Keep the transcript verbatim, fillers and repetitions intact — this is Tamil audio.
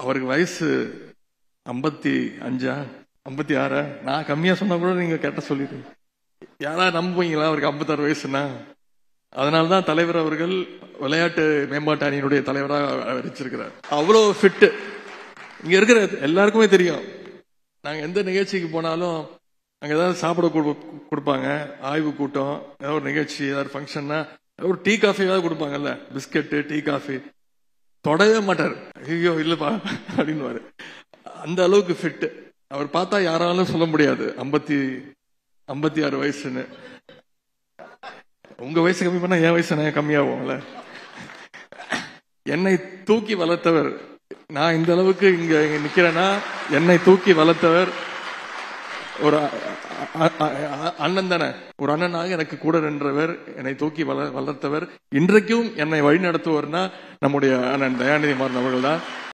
அவருக்கு வயசு ஐம்பத்தி அஞ்சா ஐம்பத்தி ஆறா? நான் கம்மியா சொன்னா கூட நீங்க கேட்ட சொல்லிட்டு யாரா நம்புவீங்களா அவருக்கு ஐம்பத்தாறு வயசுனா? அதனால்தான் தலைவர் அவர்கள் விளையாட்டு மேம்பாட்டு அணியினுடைய தலைவராக அறிவிச்சிருக்கிறார். அவ்வளவு ஃபிட். இங்க இருக்கிற எல்லாருக்குமே தெரியும். நாங்க எந்த நிகழ்ச்சிக்கு போனாலும் அங்க ஏதாவது சாப்பிட கொடுப்பாங்க, ஆய்வு கூட்டம், ஏதாவது ஒரு நிகழ்ச்சி, ஏதாவது ஃபங்க்ஷன்னா ஒரு டீ காஃபி ஏதாவது கொடுப்பாங்கல்ல, பிஸ்கெட்டு டீ காஃபி, தொடவே மாட்டார். ஐயோ இல்லப்பா அப்படின்னு. அந்த அளவுக்கு ஃபிட். அவர் பார்த்தா யாராலும் சொல்ல முடியாது ஐம்பத்தி ஐம்பத்தி ஆறு வயசுன்னு. உங்க வயசு கம்மி பண்ணா என் வயசு கம்மியாகும்ல. என்னை தூக்கி வளர்த்தவர். நான் இந்த அளவுக்கு இங்க நிக்கிறேன்னா என்னை தூக்கி வளர்த்தவர் ஒரு அண்ணன் தானே. ஒரு அண்ணனாக எனக்கு கூட நின்றவர், என்னை தூக்கி வளர்த்தவர், இன்றைக்கும் என்னை வழி நடத்துவர்னா நம்முடைய அண்ணன் தயாநிதி மாறன் அவர்கள் தான்.